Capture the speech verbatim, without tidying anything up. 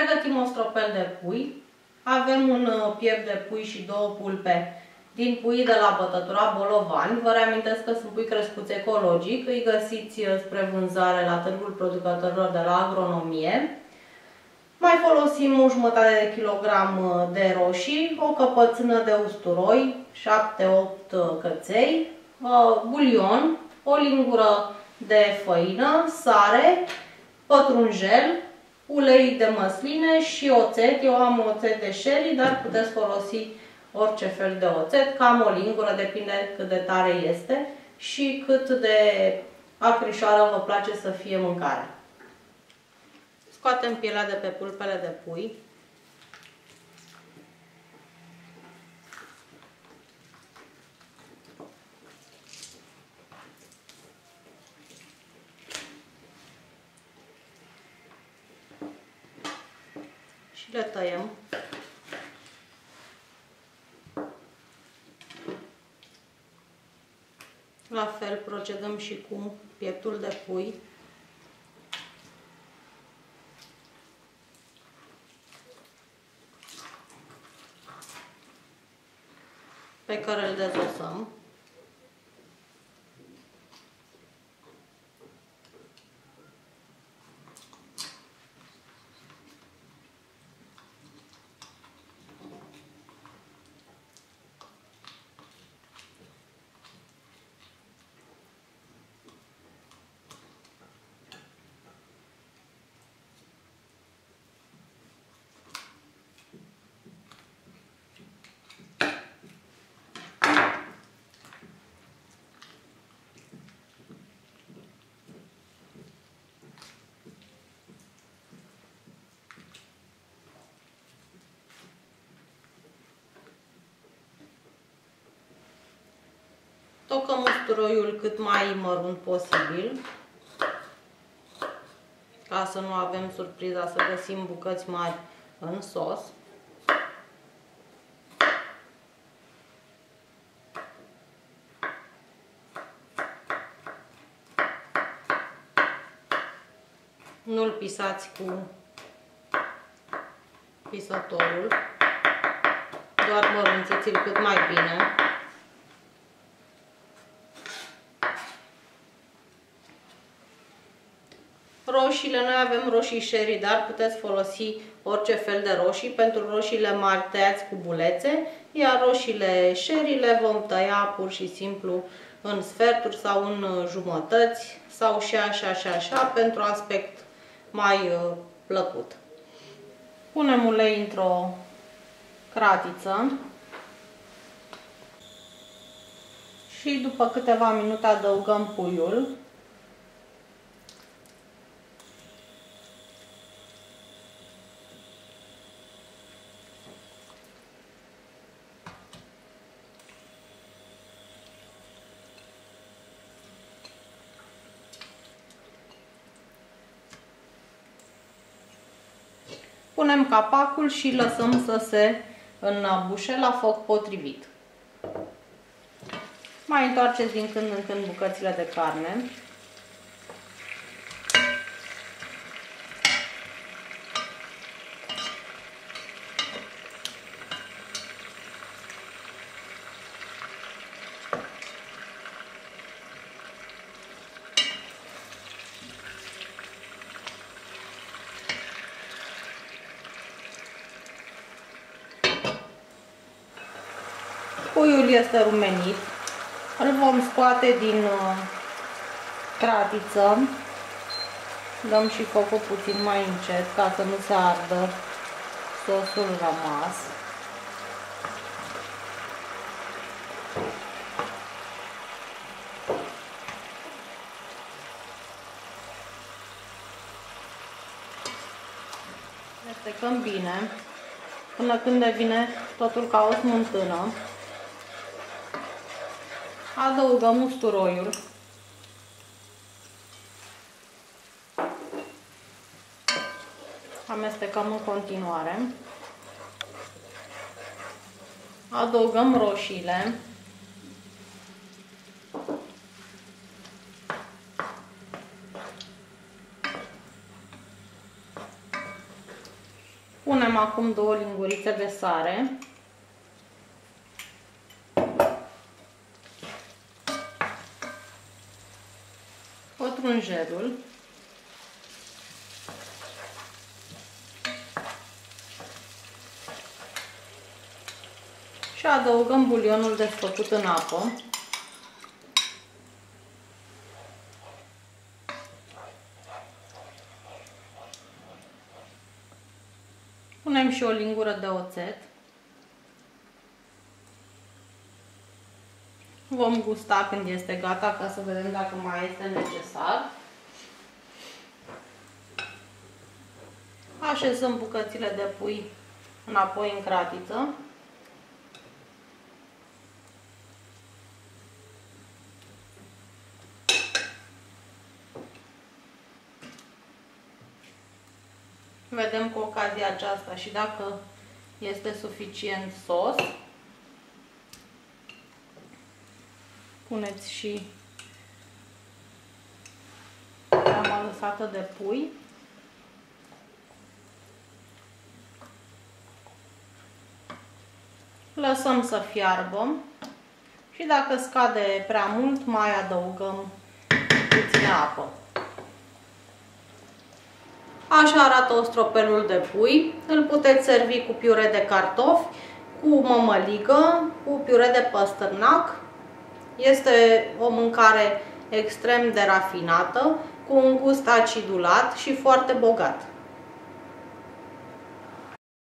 Pregătim o stropel de pui. Avem un piept de pui și două pulpe din pui de la bătătura Bolovani. Vă reamintesc că sunt pui crescuți ecologic. Îi găsiți spre vânzare la Târgul Producătorilor de la Agronomie. Mai folosim o jumătate de kilogram de roșii, o căpățână de usturoi, șapte opt căței, bulion, o lingură de făină, sare, pătrunjel, ulei de măsline și oțet. Eu am oțet de sherry, dar puteți folosi orice fel de oțet, cam o lingură, depinde cât de tare este și cât de acrișoară vă place să fie mâncarea. Scoatem pielea de pe pulpele de pui. Și le tăiem. La fel procedăm și cu pieptul de pui. Pe care îl dezosăm. Tocăm usturoiul cât mai mărunt posibil, ca să nu avem surpriza să găsim bucăți mari în sos. Nu-l pisați cu pisătorul, doar mărunțiți-l cât mai bine. Roșiile, noi avem roșii sherry, dar puteți folosi orice fel de roșii. Pentru roșiile mari tăiați cu bulețe, iar roșiile sherry le vom tăia pur și simplu în sferturi sau în jumătăți sau și așa și așa pentru aspect mai uh, plăcut. Punem ulei într-o cratiță și după câteva minute adăugăm puiul. Punem capacul și lăsăm să se înăbușe la foc potrivit. Mai întoarceți din când în când bucățile de carne. Puiul este rumenit, îl vom scoate din uh, cratiță, dăm și focul puțin mai încet ca să nu se ardă sosul rămas. Mestecăm bine până când devine totul ca o smântână. Adăugăm usturoiul. Amestecăm în continuare. Adăugăm roșiile. Punem acum două lingurițe de sare. Pătrunjelul. Și adăugăm bulionul desfăcut în apă. Punem și o lingură de oțet. Vom gusta când este gata, ca să vedem dacă mai este necesar. Așezăm bucățile de pui înapoi în cratiță. Vedem cu ocazia aceasta și dacă este suficient sos. Puneți și crema lăsată de pui. Lăsăm să fiarbă și dacă scade prea mult, mai adăugăm puțină apă. Așa arată ostropelul de pui. Îl puteți servi cu piure de cartofi, cu mămăligă, cu piure de păstărnac. Este o mâncare extrem de rafinată, cu un gust acidulat și foarte bogat.